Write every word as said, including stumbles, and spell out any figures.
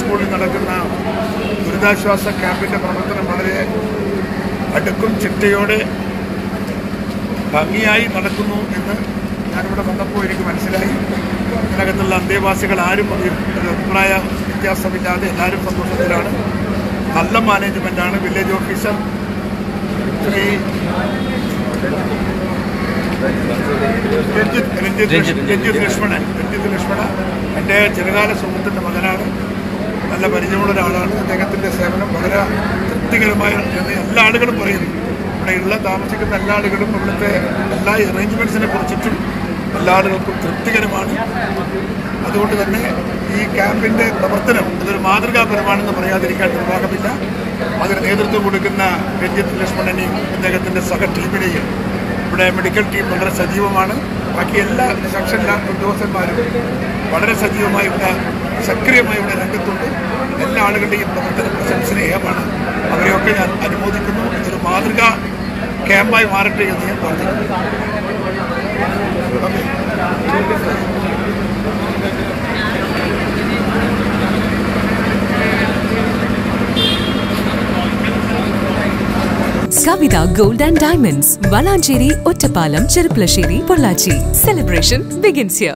ഇപ്പോൾ നടക്കുന്ന ദുരിതാശ്വാസ ക്യാമ്പിൻ്റെ പ്രവർത്തനം വളരെ അടുക്കും ചിട്ടയോടെ ഭംഗിയായി നടക്കുന്നു എന്ന് ഞാനിവിടെ വന്നപ്പോൾ എനിക്ക് മനസ്സിലായി. ഇതിനകത്തുള്ള അന്തേവാസികൾ ആരും ഒരു അഭിപ്രായ വ്യത്യാസമില്ലാതെ എല്ലാവരും സന്തോഷത്തിലാണ്. നല്ല മാനേജ്മെൻറ്റാണ്. വില്ലേജ് ഓഫീസർ ശ്രീ രഞ്ജിത്ത് രഞ്ജിത്ത് രഞ്ജിത്ത് ലക്ഷ്മണൻ രഞ്ജിത്ത് ലക്ഷ്മണൻ എൻ്റെ ചെറുകാല സുഹൃത്തിൻ്റെ മകനാണ്. നല്ല പരിചയമുള്ള ഒരാളാണ്. അദ്ദേഹത്തിൻ്റെ സേവനം വളരെ തൃപ്തികരമായ എല്ലാ ആളുകളും പറയുന്നു. ഇവിടെയുള്ള താമസിക്കുന്ന എല്ലാ ആളുകളും ഇവിടുത്തെ എല്ലാ അറേഞ്ച്മെൻറ്റ്സിനെ കുറിച്ചിട്ടും എല്ലാ ആളുകൾക്കും തൃപ്തികരമാണ്. അതുകൊണ്ട് തന്നെ ഈ ക്യാമ്പിൻ്റെ പ്രവർത്തനം അതൊരു മാതൃകാപരമാണെന്ന് പറയാതിരിക്കാൻ നിർവാഹമില്ല. അതിന് നേതൃത്വം കൊടുക്കുന്ന രഞ്ജിത്ത് ലക്ഷ്മണനെയും അദ്ദേഹത്തിൻ്റെ സഹ ടീമിനെയും ഇവിടെ മെഡിക്കൽ ടീം വളരെ സജീവമാണ്. ബാക്കി എല്ലാ സെക്ഷനിലെ ഉദ്യോഗസ്ഥന്മാരും വളരെ സജീവമായി ഇവിടെ സക്രിയമായി ഇവിടെ രംഗത്തുണ്ട്. എല്ലാ ആളുകളുടെയും പ്രവർത്തനം പ്രശംസനീയമാണ്. അവരെയൊക്കെ ഞാൻ അനുമോദിക്കുന്നു. ഇതൊരു മാതൃകാ ക്യാമ്പായി മാറട്ടെ എന്ന് ഞാൻ പ്രാർത്ഥിക്കുന്നു. Kavita Gold and Diamonds, Valancheri, Ottapalam, Cherupalasheri, Pollachi. Celebration begins here.